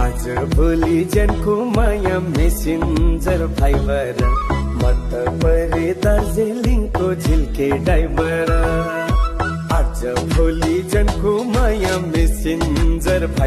आज भोलि जनको माया मेसेन्जर फाइबर मत परे दार्जिलिङको झिल्के ड्राइभर आज भोलि जनको माया मेसेन्जर